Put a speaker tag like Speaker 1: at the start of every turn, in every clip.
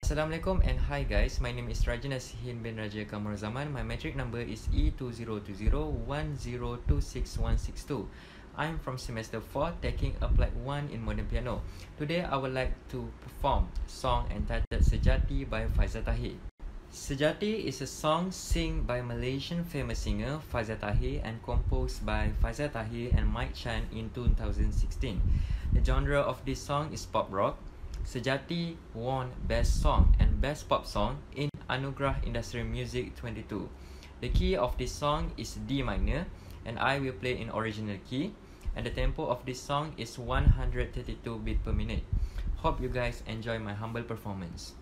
Speaker 1: Assalamualaikum and hi guys, my name is Rajana Sihin bin Raja Kamar Zaman. My metric number is E202010266162. I'm from semester 4 taking Applied 1 in Modern Piano. Today I would like to perform a song entitled Sejati by Faizal Tahir. Sejati is a song sung by Malaysian famous singer Faizal Tahir and composed by Faizal Tahir and Mike Chan in 2016. The genre of this song is pop rock. Sejati won Best Song and Best Pop Song in Anugerah Industrial Music 22. The key of this song is D minor and I will play in original key, and the tempo of this song is 132 beat per minute. Hope you guys enjoy my humble performance.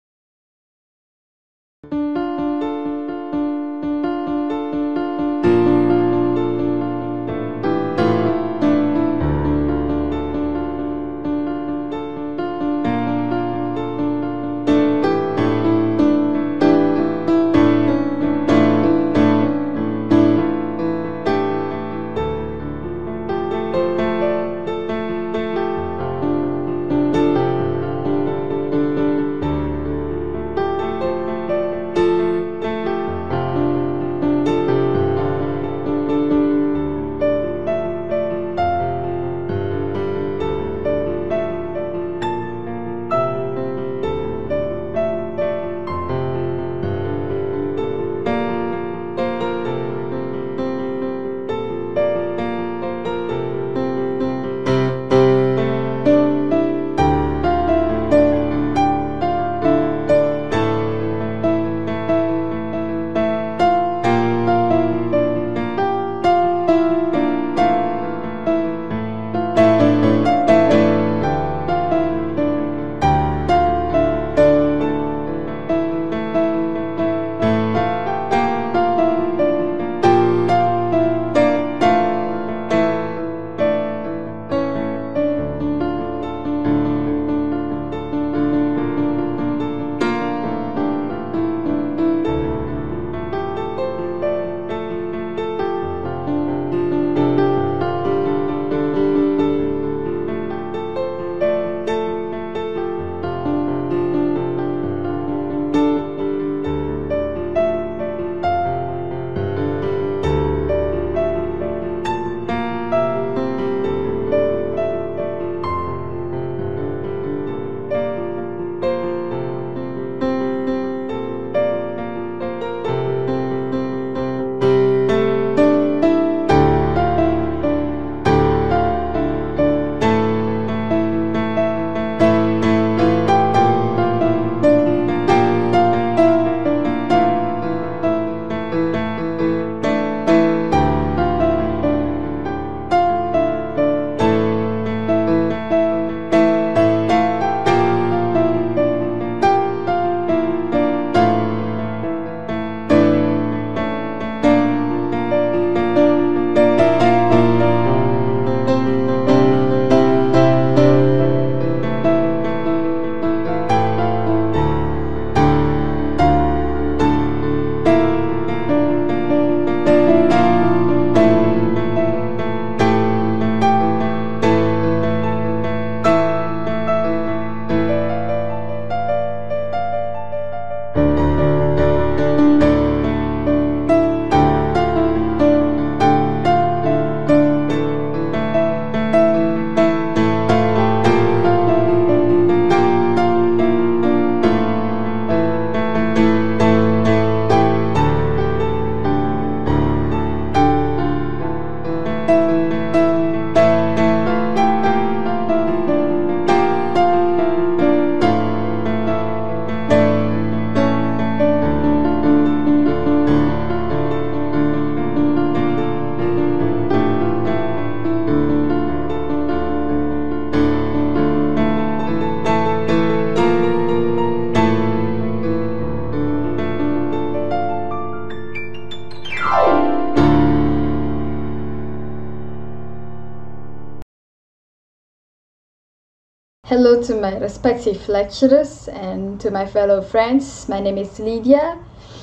Speaker 2: Hello to my respective lecturers and to my fellow friends. My name is Lydia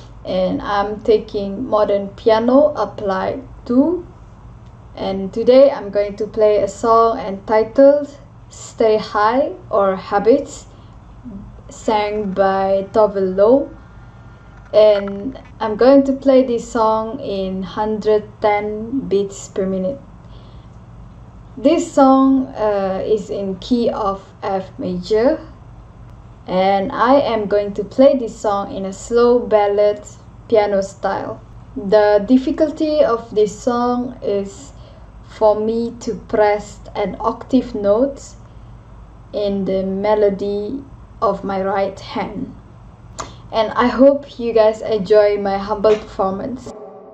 Speaker 2: and I'm taking Modern Piano Applied 2, and today I'm going to play a song entitled Stay High or Habits sang by Tove Lo, and I'm going to play this song in 110 beats per minute. This song is in key of F major, and I am going to play this song in a slow ballad piano style. The difficulty of this song is for me to press an octave note in the melody of my right hand. And I hope you guys enjoy my humble performance.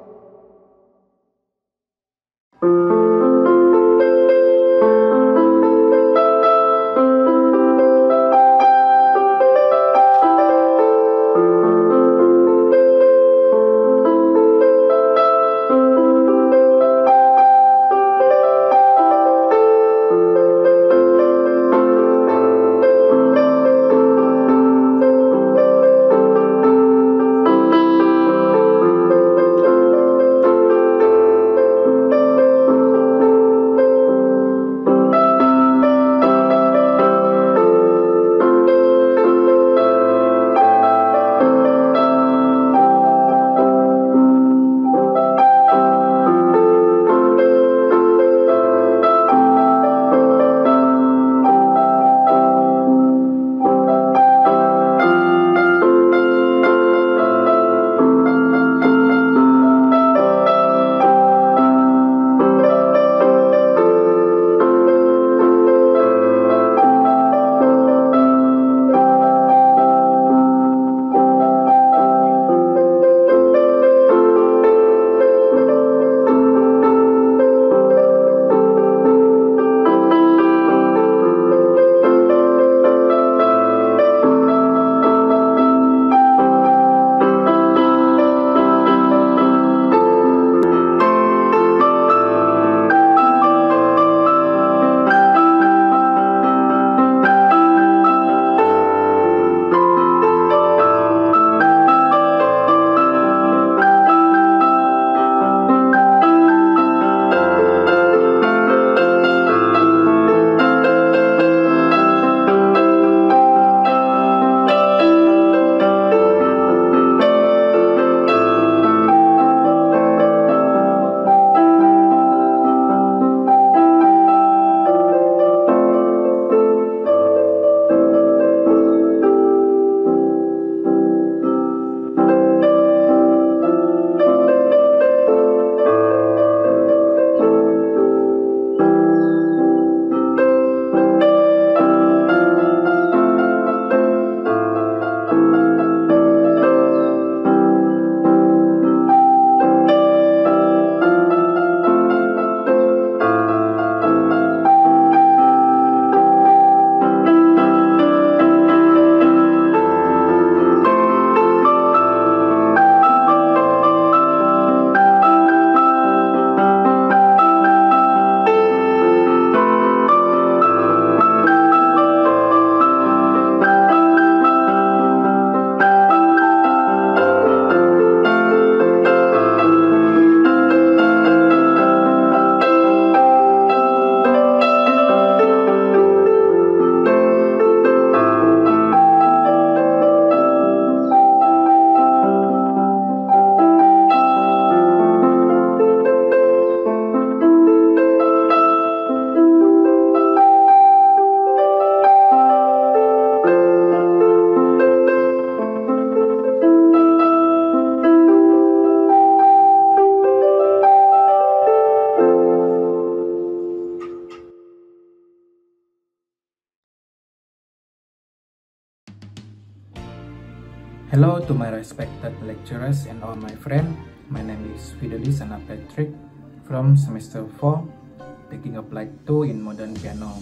Speaker 3: Hello to my respected lecturers and all my friends. My name is Fidelis Anna Patrick from semester 4, taking Applied 2 in modern piano.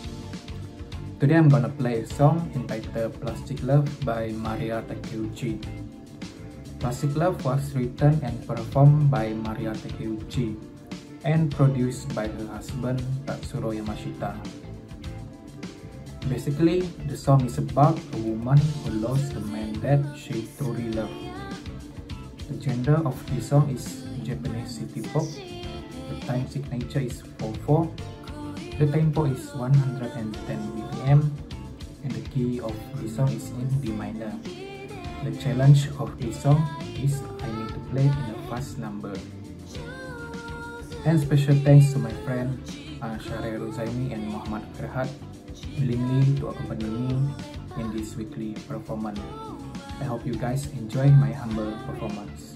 Speaker 3: Today I'm gonna play a song entitled Plastic Love by Maria Takeuchi. Plastic Love was written and performed by Maria Takeuchi and produced by her husband Tatsuro Yamashita. Basically, the song is about a woman who lost the man that she truly loved. The genre of this song is Japanese city pop. The time signature is 4/4. The tempo is 110 BPM, and the key of this song is in D minor. The challenge of this song is I need to play in a fast number. And special thanks to my friend Syahre Ruzaimi and Muhammad Firhat willingly to accompany me in this weekly performance. I hope you guys enjoy my humble performance.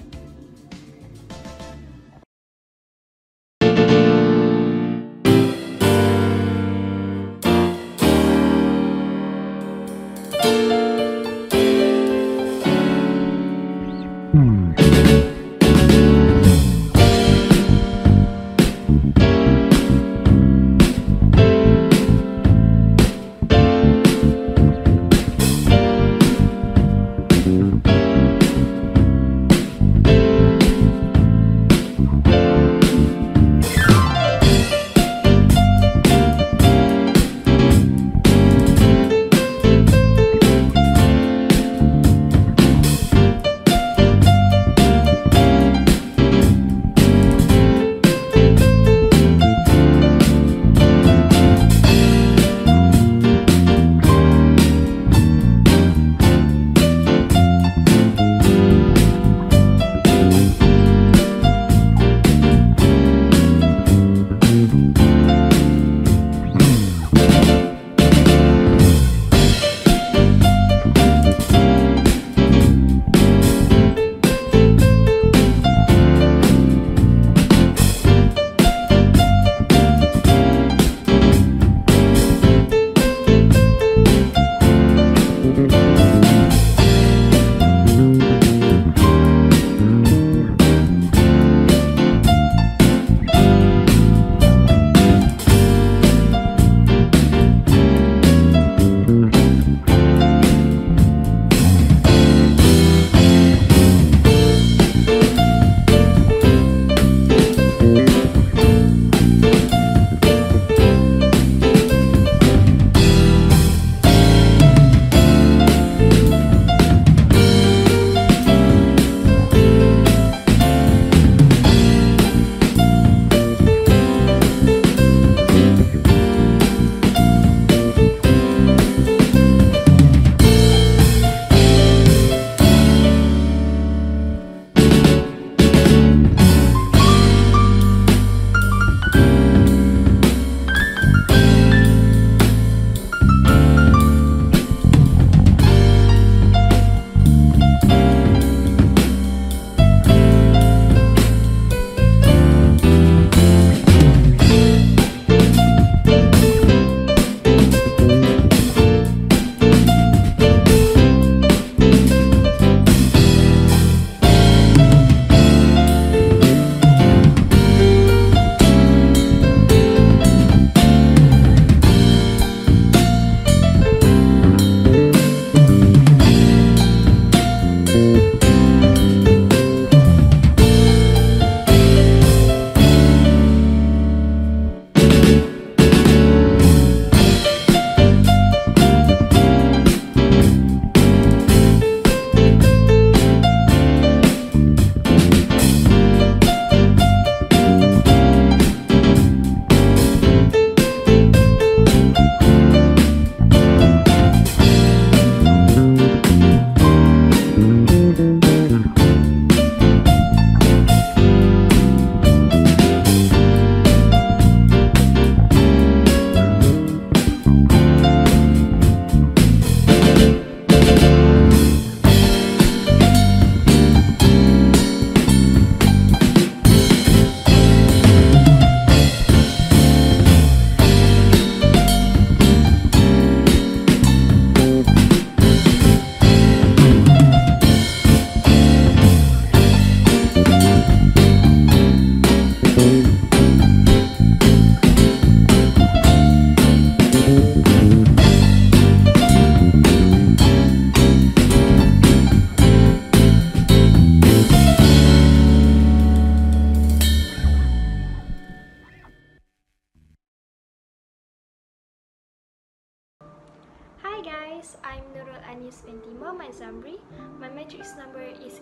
Speaker 4: Hi guys, I'm Nurul Anis Fentima Mazamri. My matrix number is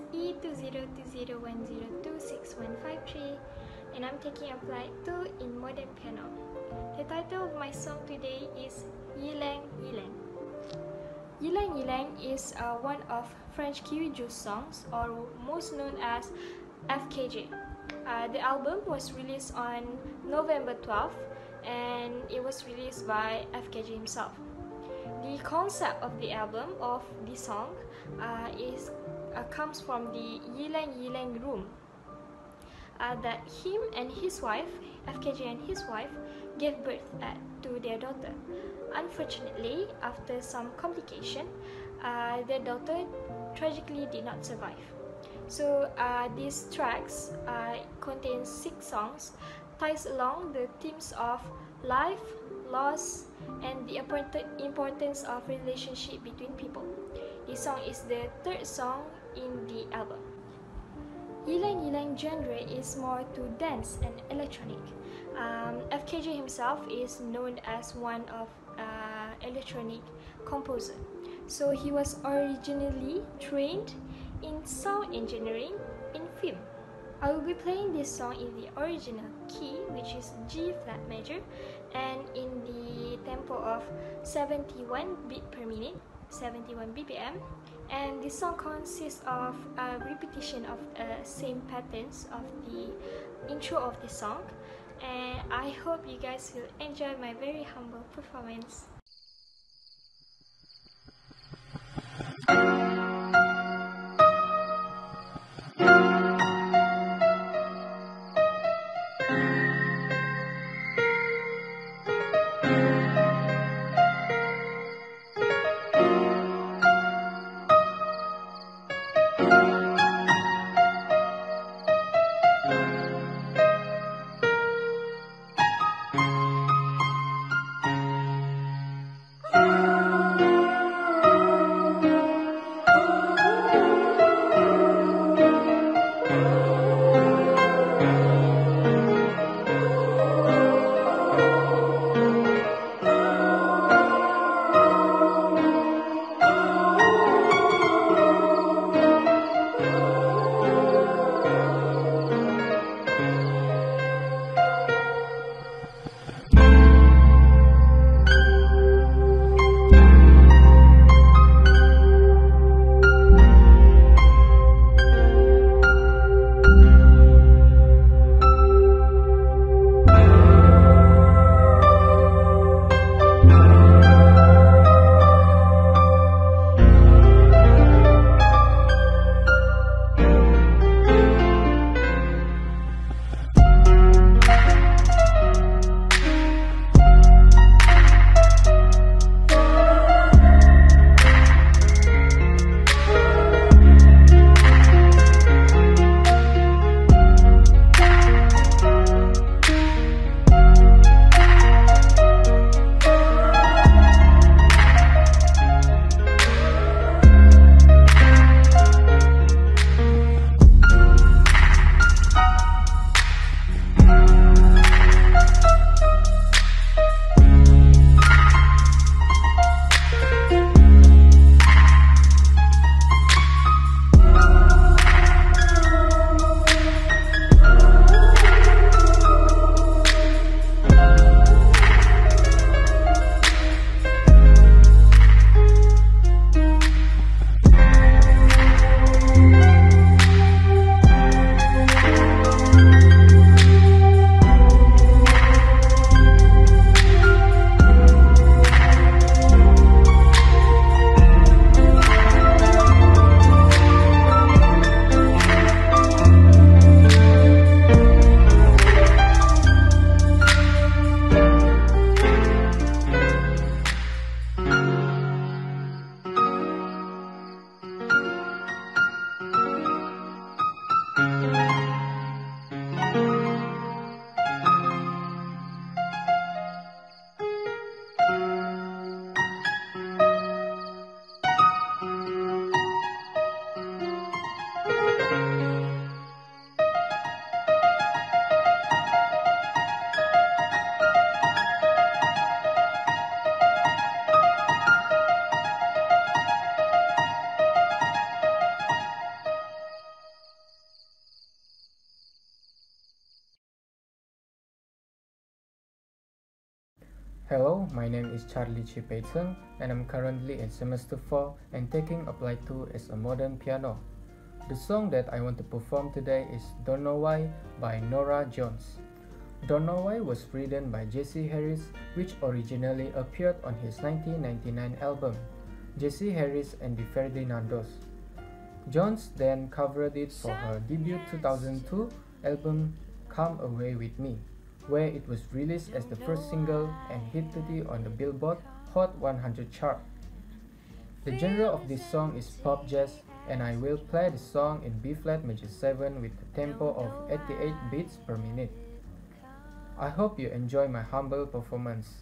Speaker 4: E2020102615 and I'm taking Applied 2 in Modern Piano. The title of my song today is Yilang Yilang. Ylang Ylang is one of French Kiwi Juice songs, or most known as FKJ. The album was released on November 12th, and it was released by FKJ himself. The concept of the album, of the song, comes from the Ylang Ylang room. That him and his wife, FKJ and his wife, gave birth to their daughter. Unfortunately, after some complication, their daughter tragically did not survive. So these tracks contain 6 songs, ties along the themes of life, loss, and the importance of relationship between people. This song is the 3rd song in the album. Ylang Ylang genre is more to dance and electronic. FKJ himself is known as one of electronic composer. So he was originally trained in sound engineering in film. I will be playing this song in the original key, which is G flat major, and in the tempo of 71 beat per minute, 71 BPM. And this song consists of a repetition of same patterns of the intro of the song, and I hope you guys will enjoy my very humble performance.
Speaker 5: Hello, my name is Charlie Chipeteng and I'm currently in semester 4 and taking Applied 2 as a modern piano. The song that I want to perform today is Don't Know Why by Norah Jones. Don't Know Why was written by Jesse Harris, which originally appeared on his 1999 album, Jesse Harris and the Ferdinandos. Jones then covered it for her debut 2002 album Come Away With Me, where it was released as the first single and hit 30 on the Billboard Hot 100 chart. The genre of this song is pop jazz, and I will play the song in B-flat major 7 with a tempo of 88 beats per minute. I hope you enjoy my humble performance.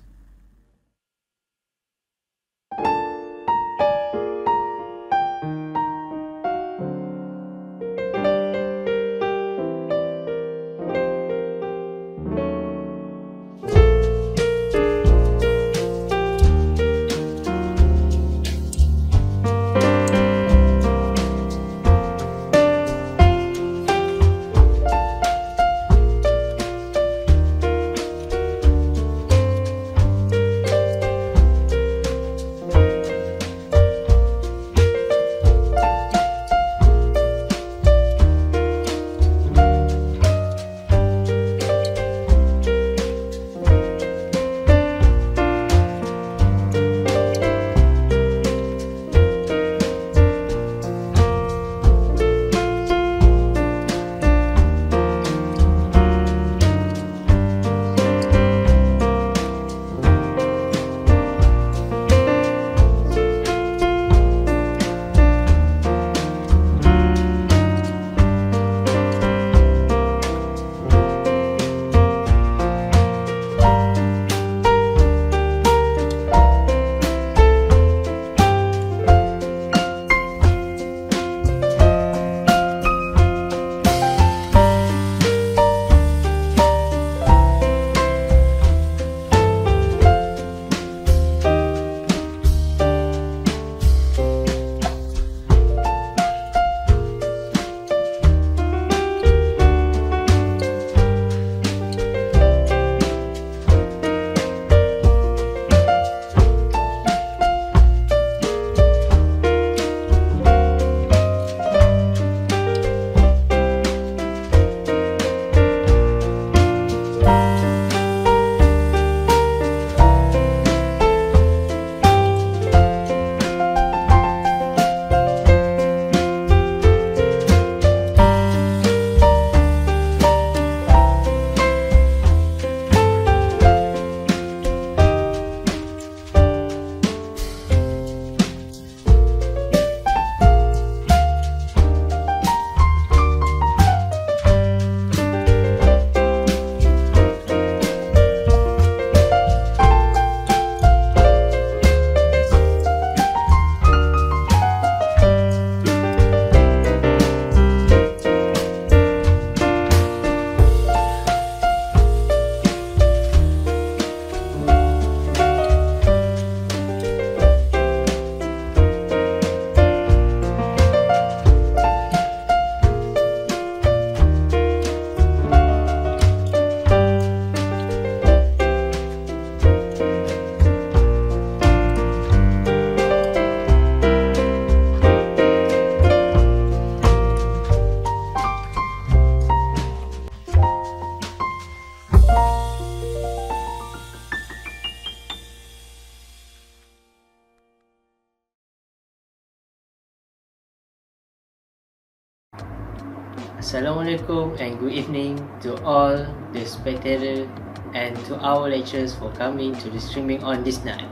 Speaker 6: Assalamualaikum and good evening to all the spectators and to our lecturers for coming to the streaming on this night.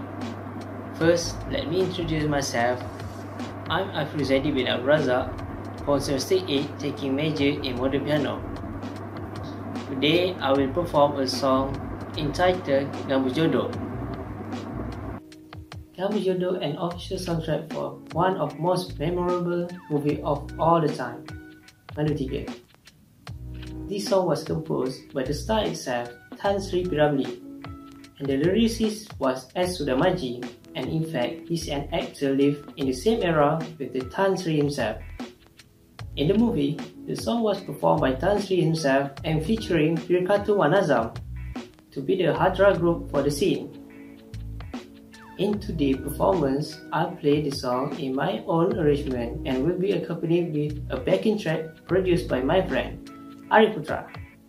Speaker 6: First, let me introduce myself. I'm Afruzadi bin Abrazak from semester 8 taking major in modern piano. Today, I will perform a song entitled Gambar Jodoh. Gambar Jodoh, an official soundtrack for one of most memorable movie of all the time, Manu Tiga. This song was composed by the star itself, Tan Sri P. Ramlee, and the lyricist was S. Sudamaji, and in fact, he's an actor lived in the same era with the Tan Sri himself. In the movie, the song was performed by Tan Sri himself and featuring Pirkatu Wanazam to be the Hadra group for the scene. In today's performance, I'll play the song in my own arrangement and will be accompanied with a backing track produced by my friend, Ari Putra.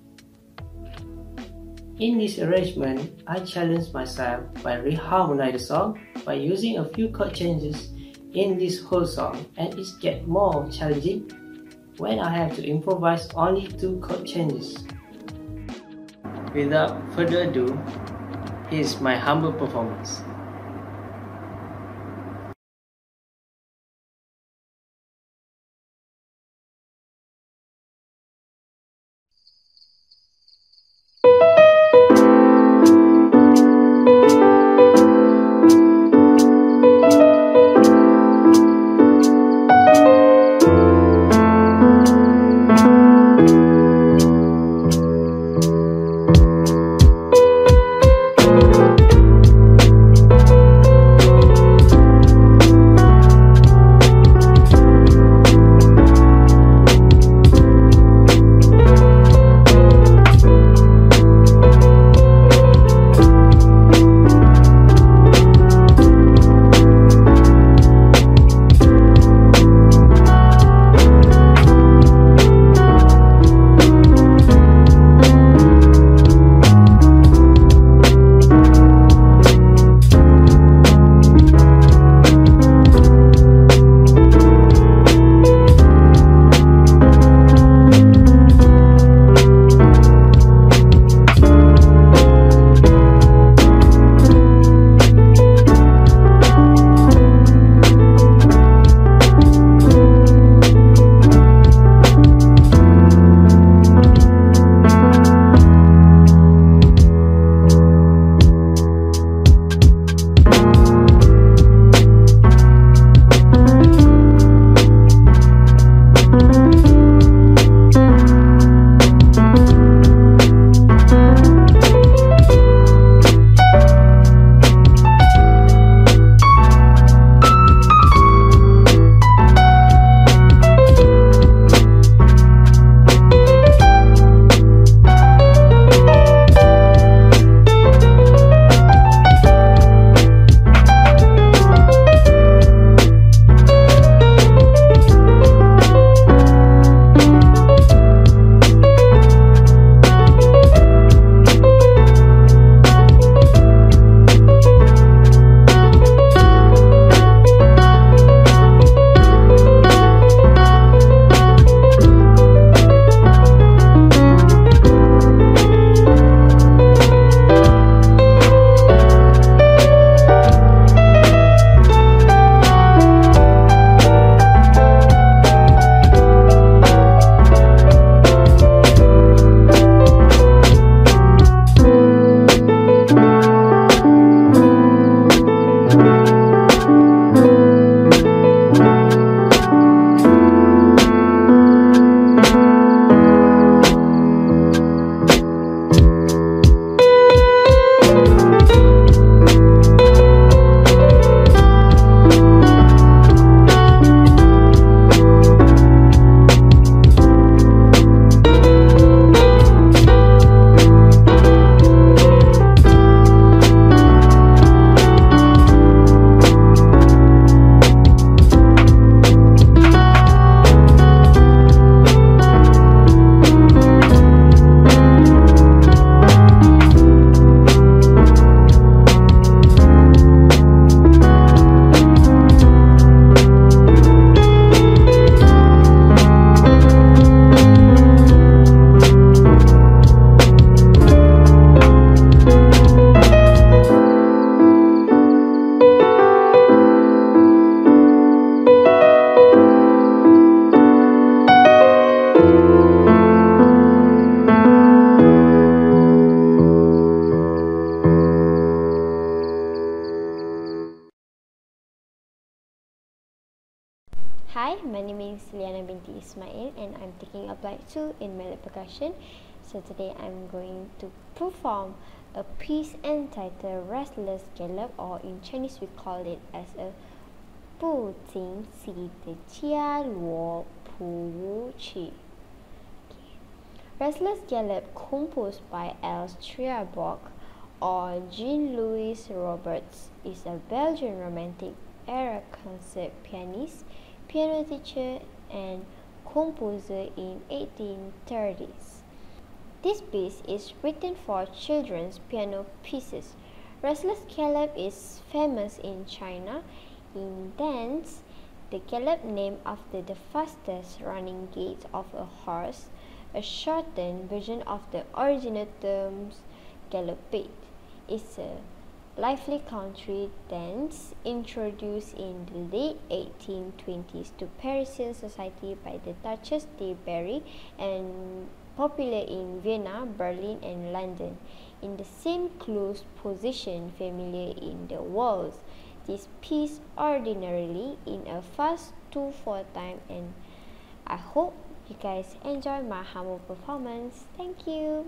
Speaker 6: In this arrangement, I challenge myself by reharmonize the song by using a few chord changes in this whole song, and it gets more challenging when I have to improvise only 2 chord changes. Without further ado, here's my humble performance.
Speaker 7: Hi, my name is Liana binti Ismail and I'm taking Applied 2 in Malay Percussion. So today I'm going to perform a piece entitled Restless Gallop, or in Chinese we call it as a 不经意的加罗普舞曲. Restless Gallop, composed by L. Strierborg, or Jean-Louis Roberts is a Belgian Romantic era concert pianist, piano teacher, and composer in 1830s. This piece is written for children's piano pieces. Restless Gallop is famous in China. In dance, the gallop named after the fastest running gait of a horse, a shortened version of the original terms galopade, is a lively country dance introduced in the late 1820s to Parisian society by the Duchess de Berry and popular in Vienna, Berlin, and London. In the same close position familiar in the waltz, this piece ordinarily in a fast 2/4 time, and I hope you guys enjoy my humble performance. Thank you.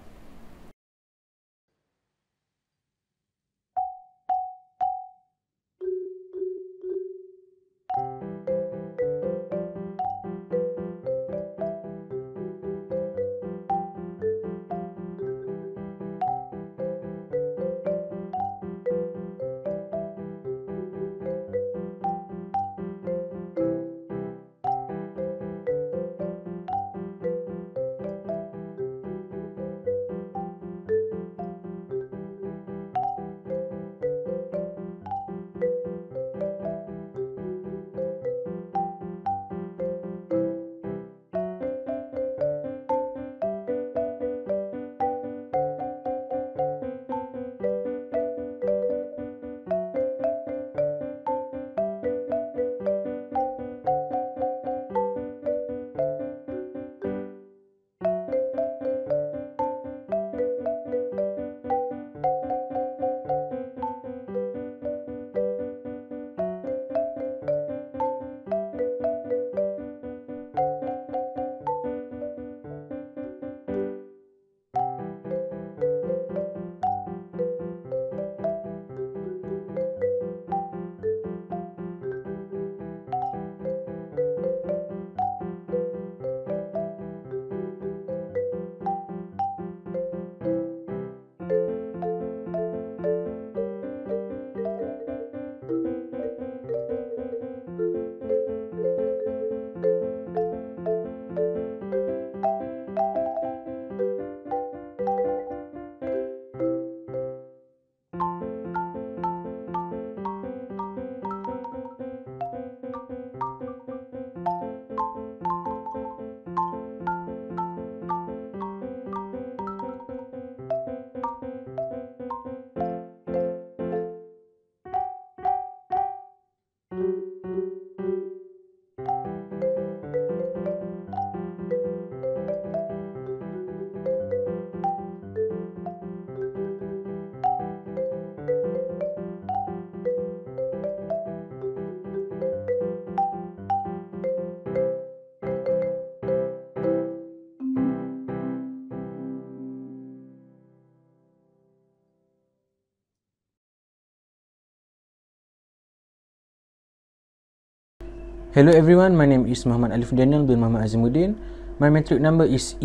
Speaker 8: Hello everyone, my name is Muhammad Alif Daniel bin Muhammad Azimuddin. My metric number is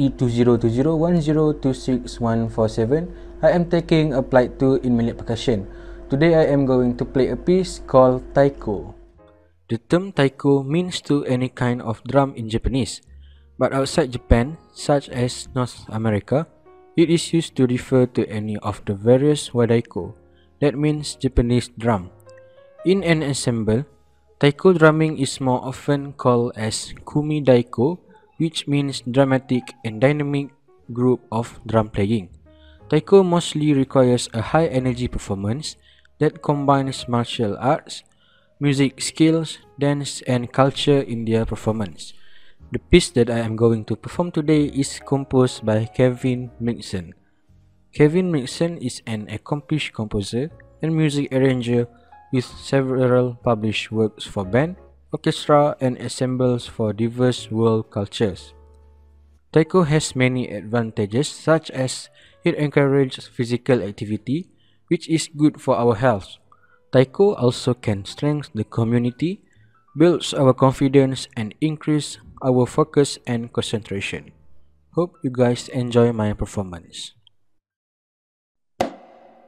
Speaker 8: E202010266147. I am taking Applied 2 in Malay Percussion. Today I am going to play a piece called taiko. The term taiko means to any kind of drum in Japanese, but outside Japan, such as North America, it is used to refer to any of the various wadaiko, that means Japanese drum. In an ensemble, taiko drumming is more often called as kumi daiko, which means dramatic and dynamic group of drum playing. Taiko mostly requires a high energy performance that combines martial arts, music skills, dance, and culture in their performance. The piece that I am going to perform today is composed by Kevin Mixon. Kevin Mixon is an accomplished composer and music arranger with several published works for band, orchestra, and ensembles for diverse world cultures. Taiko has many advantages, such as it encourages physical activity, which is good for our health. Taiko also can strengthen the community, builds our confidence, and increase our focus and concentration. Hope you guys enjoy my performance.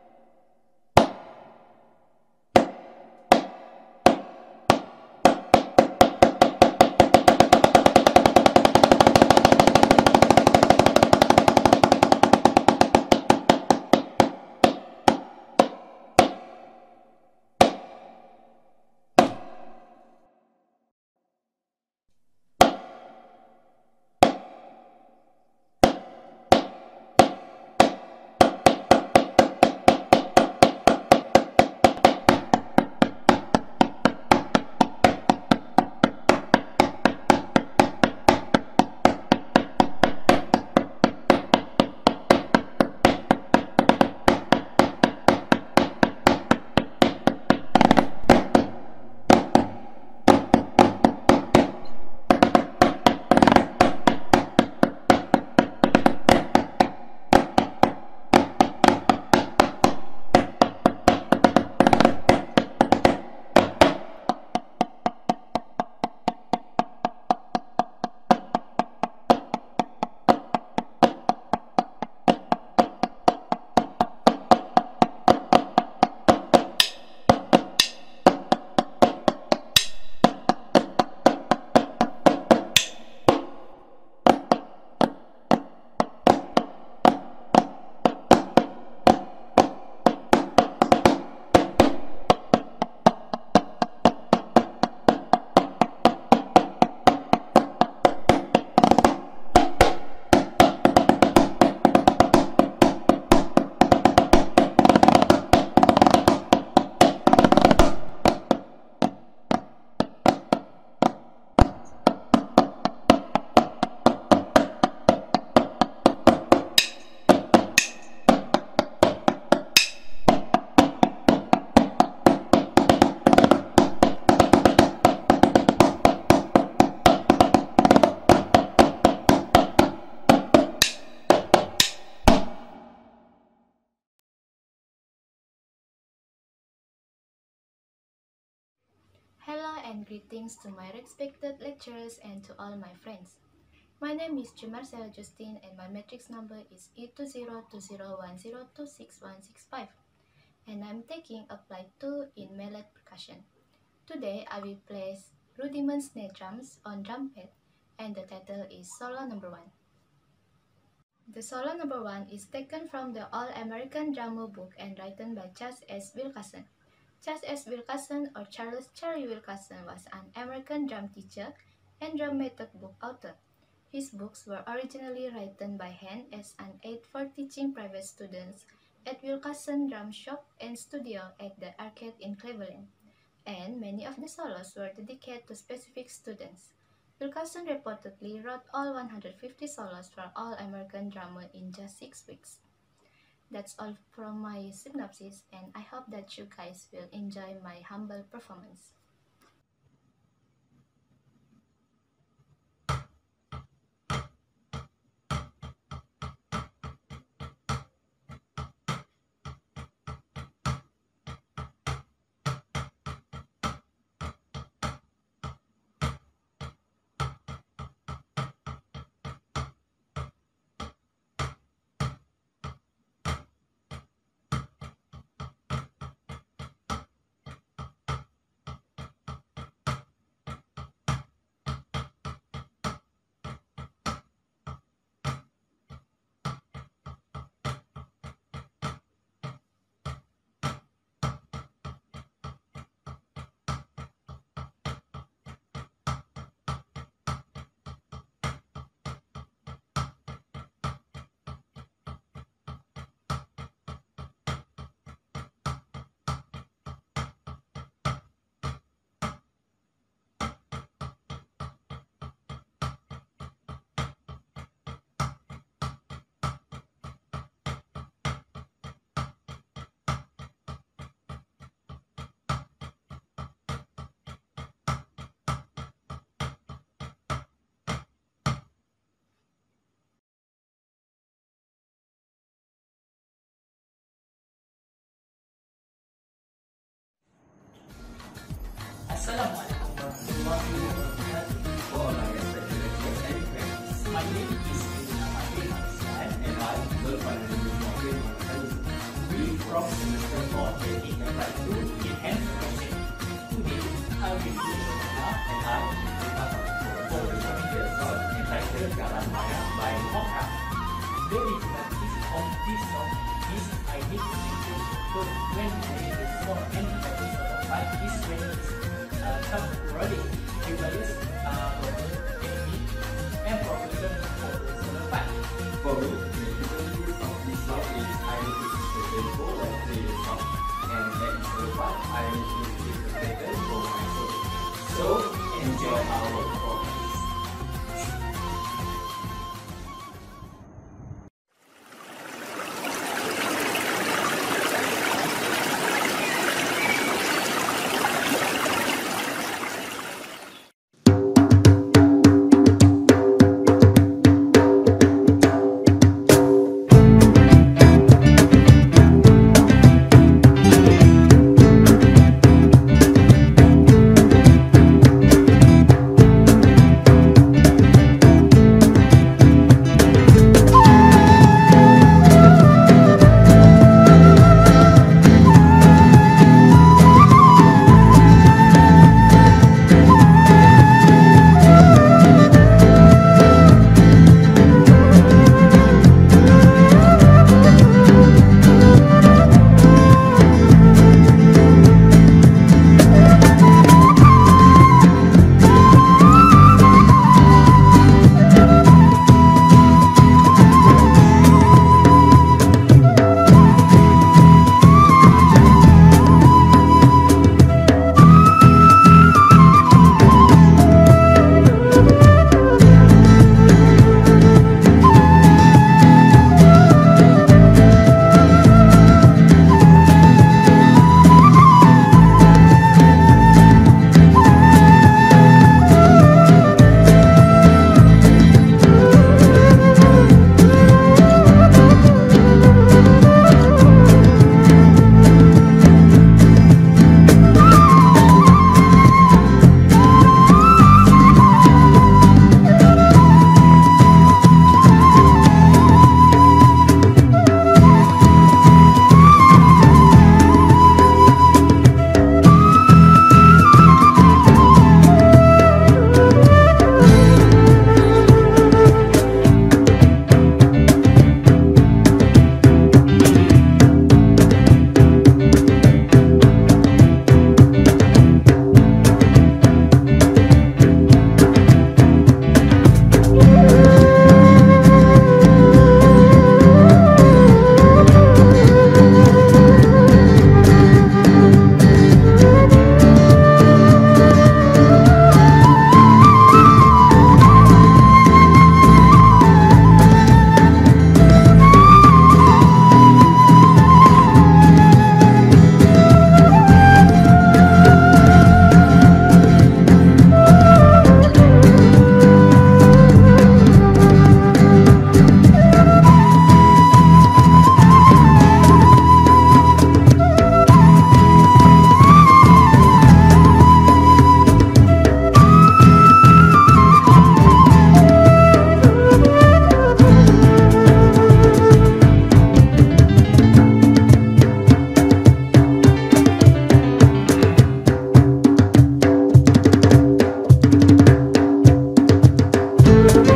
Speaker 9: and greetings to my respected lecturers and to all my friends. My name is Jumarcel Justine and my matrix number is E202010266165 and I'm taking Applied 2 in mallet percussion. Today I will play Rudiment Snare Drums on drum pad and the title is Solo Number 1. The solo number 1 is taken from the All-American Drummer book and written by Chas S. Wilkerson. Chas S. Wilkerson or Charles Cherry Wilkerson was an American drum teacher and drum method book author. His books were originally written by hand as an aid for teaching private students at Wilkerson Drum Shop and Studio at the Arcade in Cleveland, and many of the solos were dedicated to specific students. Wilkerson reportedly wrote all 150 solos for All-American Drummer in just 6 weeks. That's all from my synopsis, and I hope that you guys will enjoy my humble performance.
Speaker 10: Assalamualaikum warahmatullahi wabarakatuh. For my respected lecturers and friends, my name is Idina Marsan and I will finally Mohammed Mohammed. We from semester 4 taking Applied 2 in hand percussion. Today, I will be up and I will be performing the song entitled Galan Maya by Mokka. The difficulties of this song is I need to sing it, so when I need to score any episode of life is when it's come ready. You guys technique and progression for the solo part.
Speaker 1: For me, the difficulties of this song is I need to switch the tempo and play the song, and that is the part I need to keep the pattern for my solo. So enjoy our performance.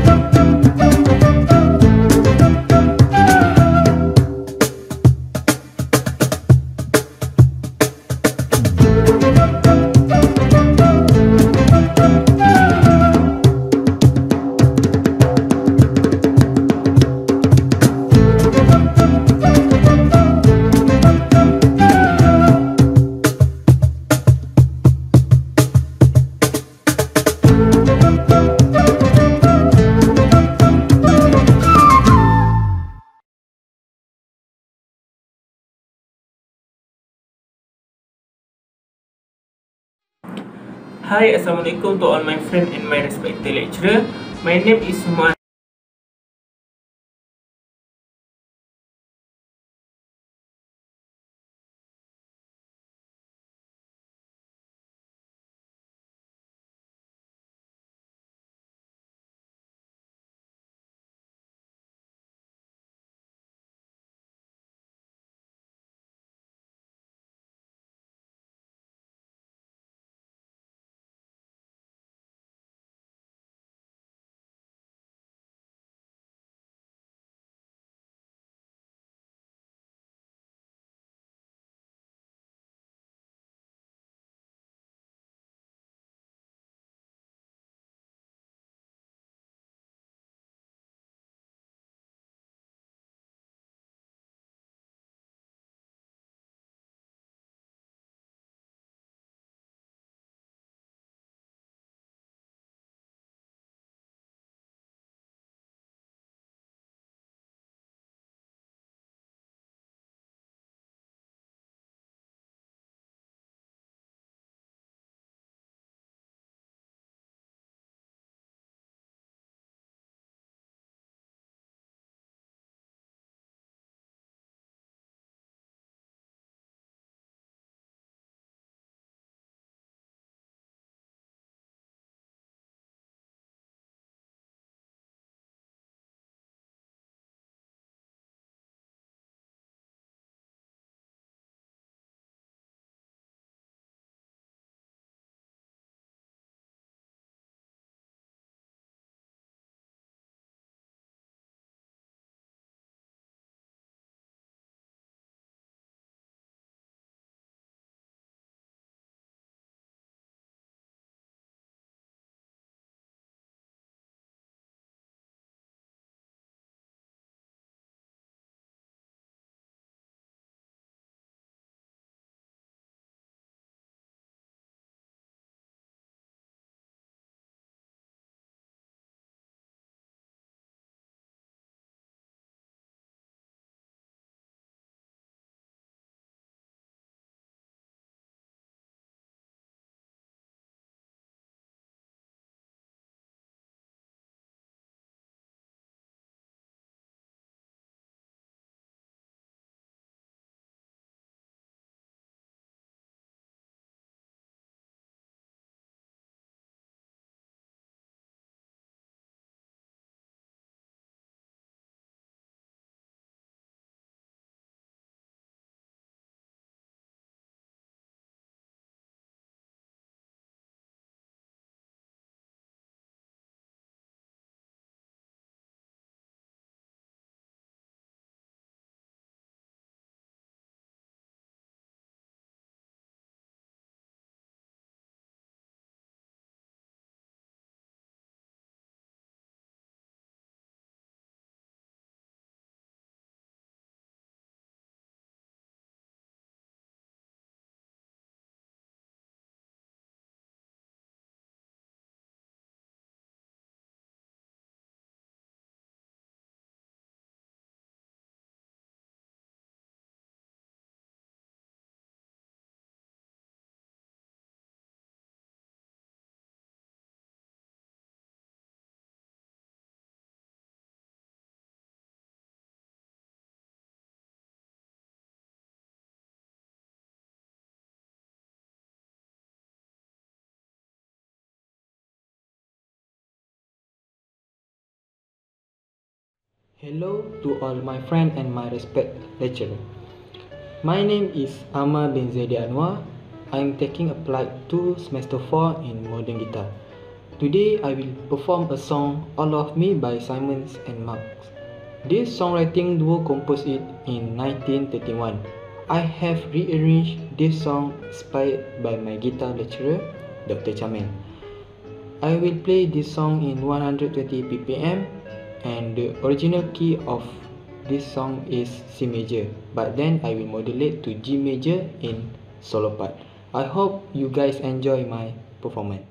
Speaker 11: Hi, Assalamualaikum to all my friends and my respected lecturer. My name is Muhammad.
Speaker 12: Hello to all my friend and my respect lecturer. My name is Ahmad bin Zaidi Anwar. I am taking applied 2 semester 4 in modern guitar. Today I will perform a song All of Me by Simons and Marks. This songwriting duo composed it in 1931. I have rearranged this song inspired by my guitar lecturer, Dr. Chamel. I will play this song in 120 BPM, and the original key of this song is C major, but then I will modulate to G major in solo part. I hope you guys enjoy my performance.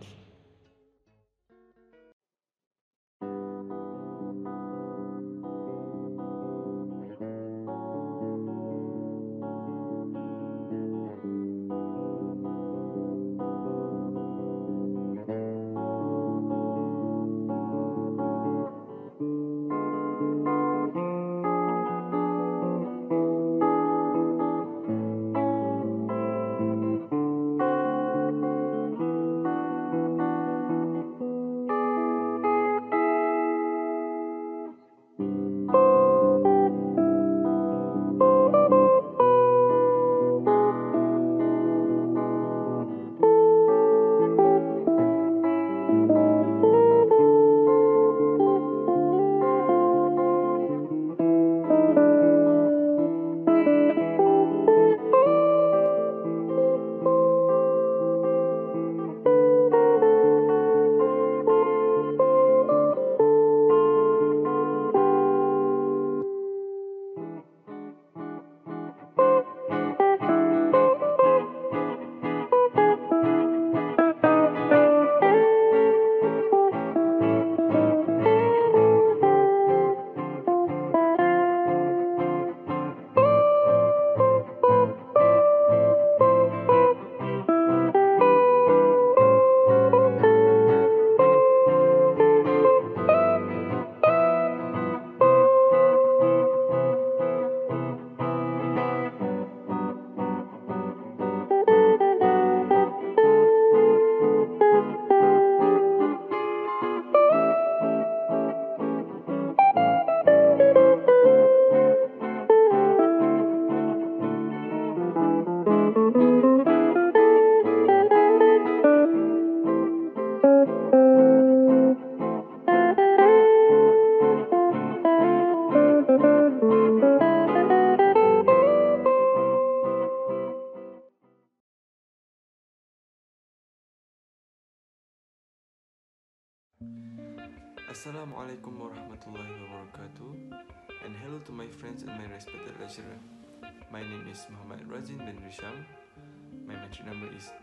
Speaker 13: Assalamualaikum warahmatullahi wabarakatuh, and hello to my friends and my respected lecturer. My name is Muhammad Razin bin Risham. My metric number is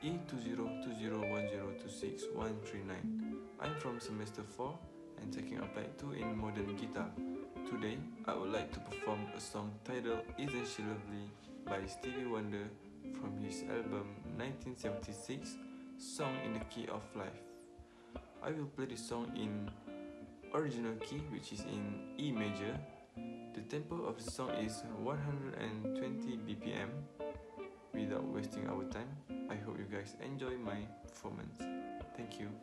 Speaker 13: E202010261139. I'm from semester 4 and taking Applied 2 in modern guitar. Today, I would like to perform a song titled Isn't She Lovely by Stevie Wonder from his album 1976, Song in the Key of Life. I will play this song in original key, which is in E major. The tempo of the song is 120 BPM. Without wasting our time, I hope you guys enjoy my performance. Thank you.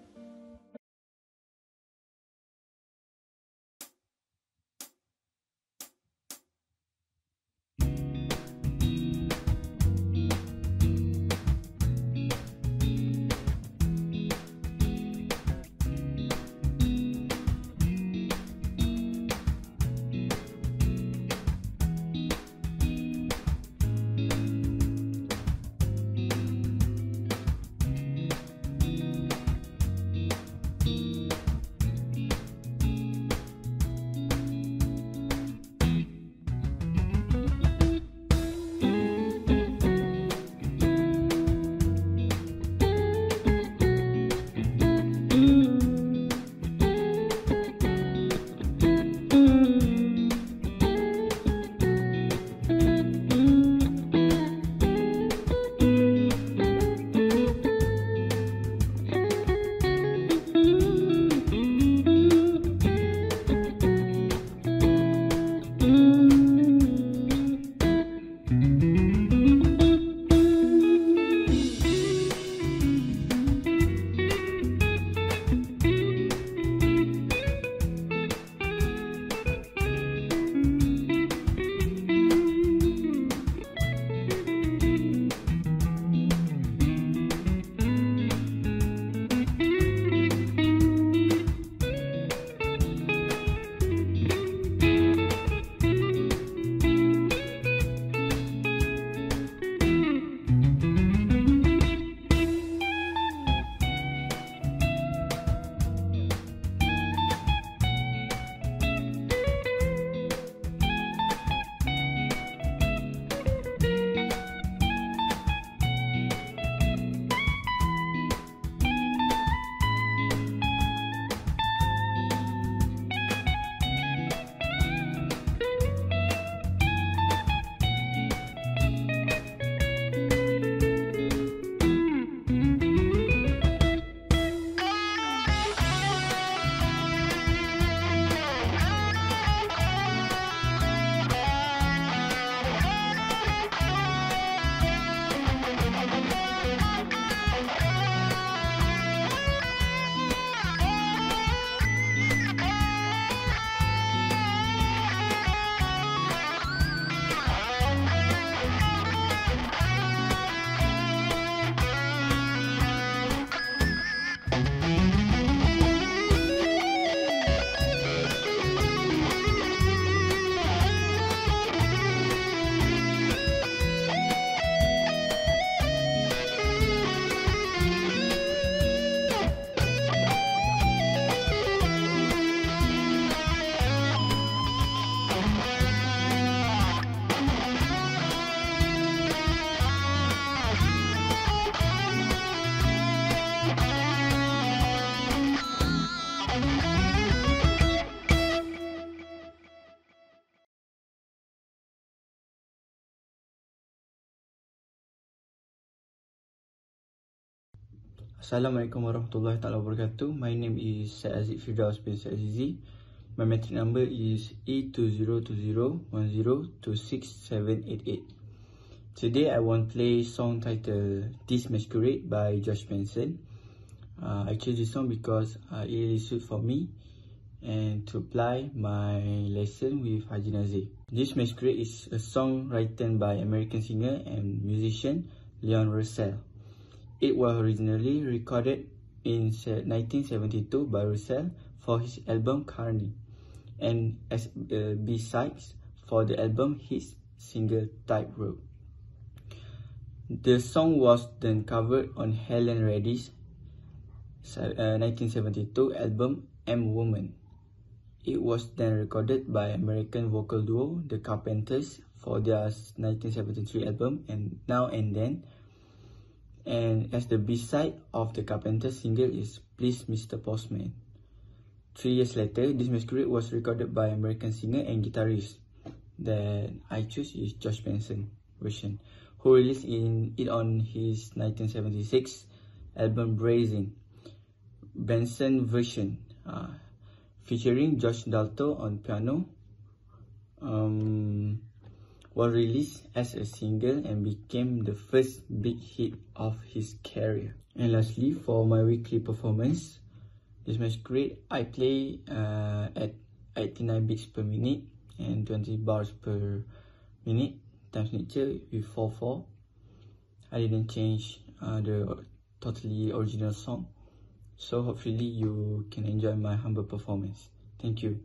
Speaker 14: Assalamualaikum warahmatullahi taala wabarakatuh. My name is Syed Aziz Firdaus bin Syed Azizi. My metric number is E202010267888. Today I want to play song titled This Masquerade by Josh Benson. I chose this song because it really suits for me and to apply my lesson with Haji Nazir. This Masquerade is a song written by American singer and musician Leon Russell. It was originally recorded in 1972 by Russell for his album Carney, and as B-sides for the album his single Tightrope. The song was then covered on Helen Reddy's 1972 album M Woman. It was then recorded by American vocal duo The Carpenters for their 1973 album and Now and Then, and as the B-side of the Carpenters single is Please Mr. Postman. 3 years later, This Masquerade was recorded by American singer and guitarist that I choose is Josh Benson version, who released it on his 1976 album Brazen. Benson version featuring Josh Dalto on piano was released as a single and became the first big hit of his career. And lastly, for my weekly performance, This Masquerade I play at 89 beats per minute and 20 bars per minute times nature with 4/4. I didn't change the totally original song, so hopefully you can enjoy my humble performance. Thank you.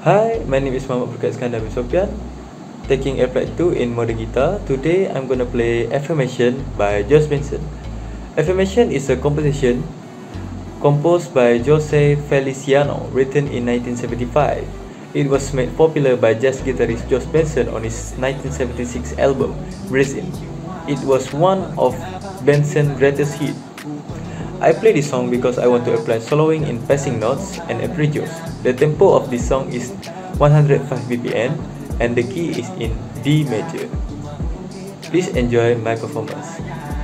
Speaker 15: Hi, my name is Muhammad Burkat Iskandar bin Sofian, taking Applied 2 in modern guitar. Today I'm gonna play Affirmation by George Benson. Affirmation is a composition composed by Jose Feliciano, written in 1975. It was made popular by jazz guitarist George Benson on his 1976 album, Resin. It was one of Benson's greatest hits. I play this song because I want to apply soloing in passing notes and arpeggios. The tempo of this song is 105 BPM and the key is in D major. Please enjoy my performance.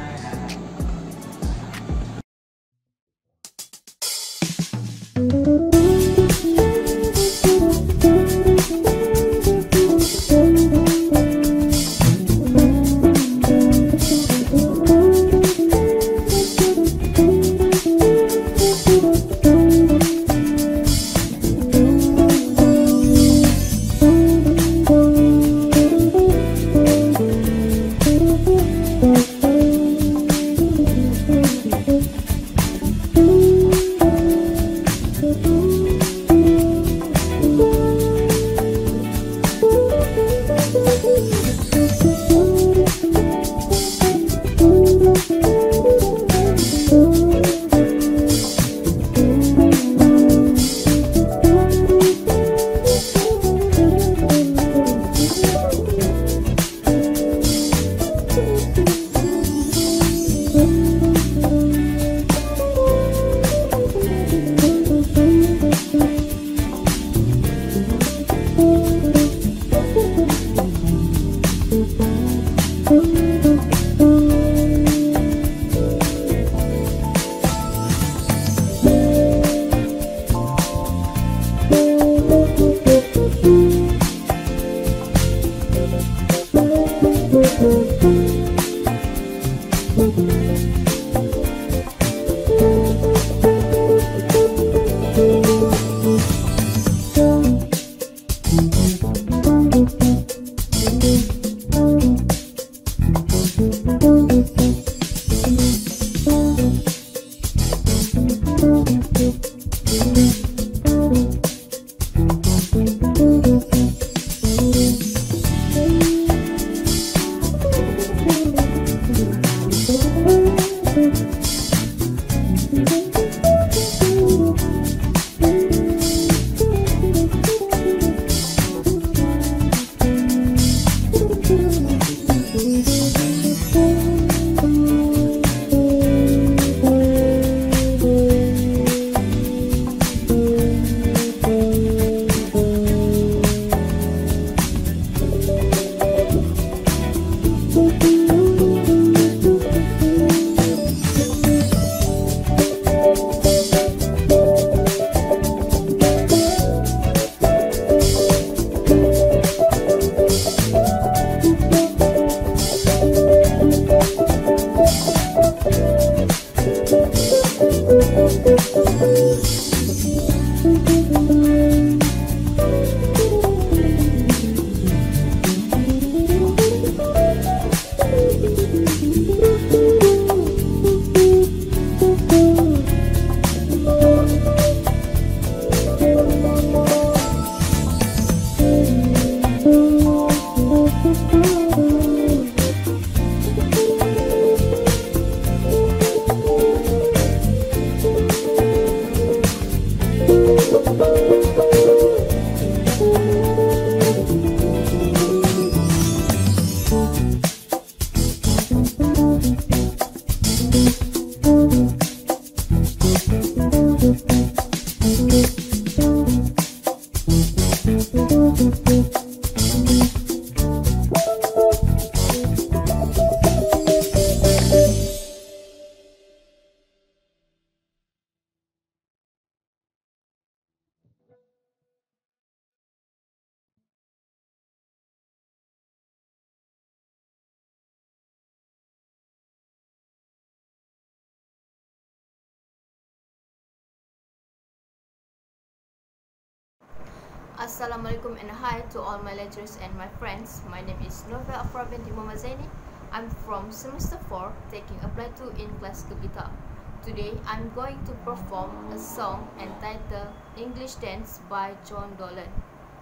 Speaker 16: Assalamualaikum and hi to all my lecturers and my friends. My name is Nova Afra binti Muhammad Zaini. I'm from semester 4 taking Applied 2 in classical guitar. Today I'm going to perform a song entitled English Dance by John Dolan.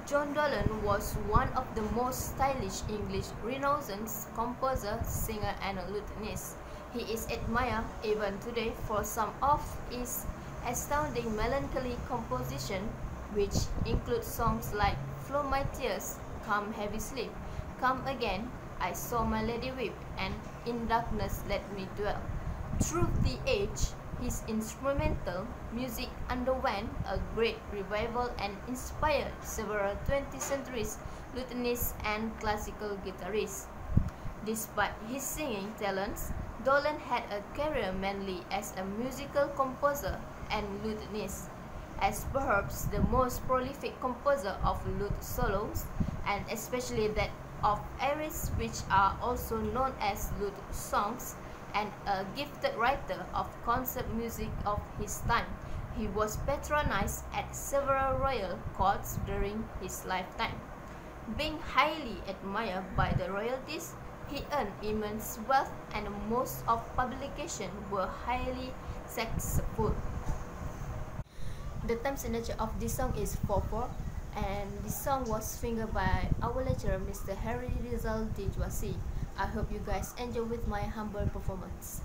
Speaker 16: John Dolan was one of the most stylish English Renaissance composer, singer, and lutenist. He is admired even today for some of his astounding melancholy composition, which include songs like Flow My Tears, Come Heavy Sleep, Come Again, I Saw My Lady Weep, and In Darkness Let Me Dwell. Through the age, his instrumental music underwent a great revival and inspired several 20th century lutenists and classical guitarists. Despite his singing talents, Dolan had a career mainly as a musical composer and lutenist. As perhaps the most prolific composer of lute solos, and especially that of arias, which are also known as lute songs, and a gifted writer of concert music of his time. He was patronized at several royal courts during his lifetime. Being highly admired by the royalties, he earned immense wealth, and most of publications were highly successful. The time signature of this song is 4/4, and this song was fingered by our lecturer, Mr. Harry Rizal Tijwasi. I hope you guys enjoy with my humble performance.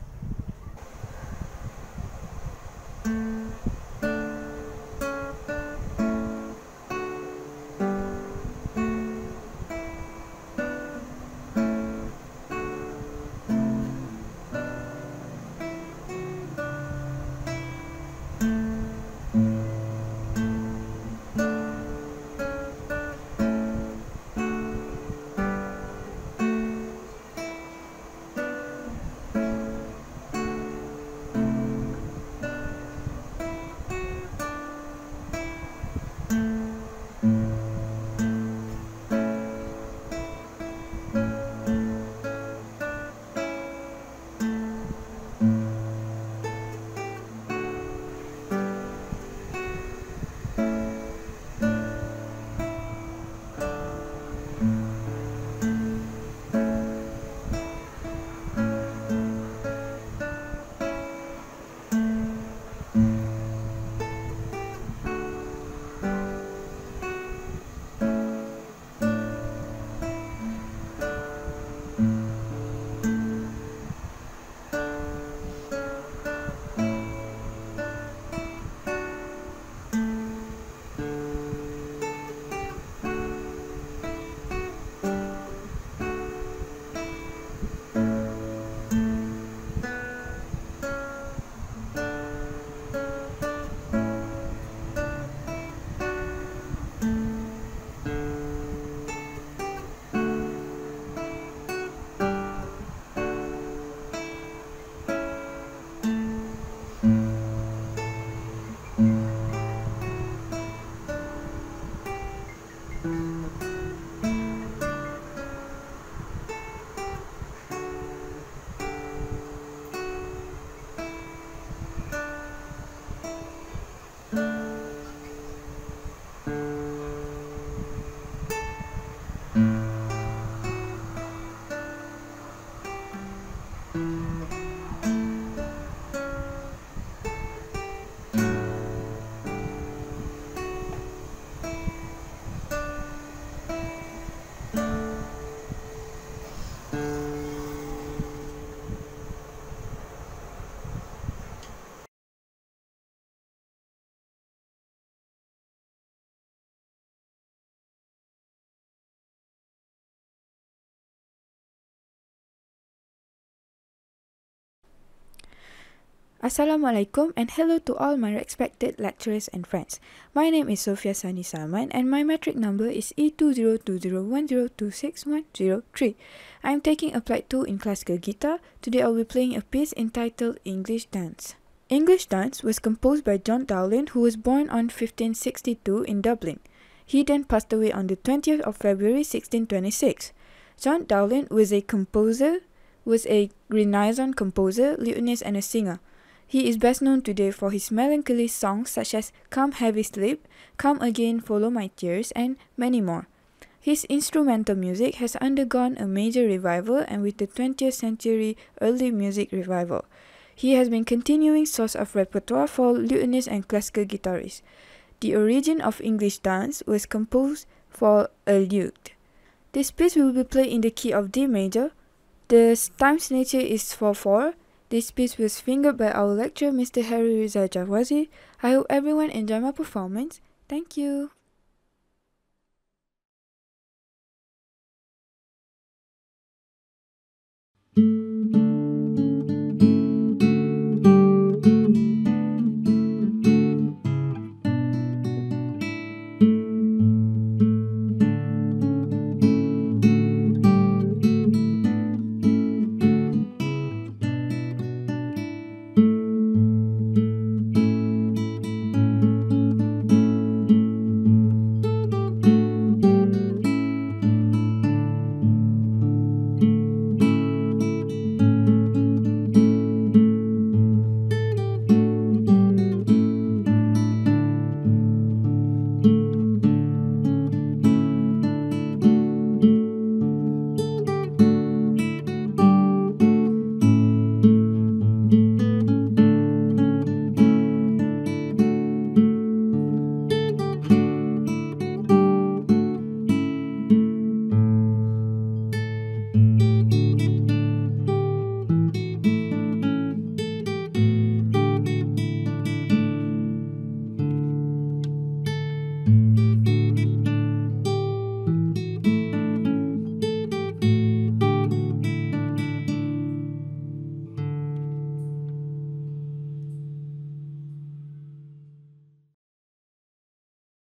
Speaker 17: Assalamualaikum and hello to all my respected lecturers and friends. My name is Sofia Sani Salman and my metric number is E202010261003. I am taking Applied 2 in classical guitar. Today I will be playing a piece entitled English Dance. English Dance was composed by John Dowland, who was born on 1562 in Dublin. He then passed away on the 20th of February 1626. John Dowland was a Renaissance composer, lutenist and a singer. He is best known today for his melancholy songs such as Come Heavy Sleep, Come Again, Follow My Tears, and many more. His instrumental music has undergone a major revival, and with the 20th century early music revival, he has been continuing source of repertoire for lutenists and classical guitarists. The origin of English dance was composed for a lute. This piece will be played in the key of D major. The time signature is 4/4. This piece was fingered by our lecturer, Mr. Harry Riza Jawzi. I hope everyone enjoyed my performance. Thank you.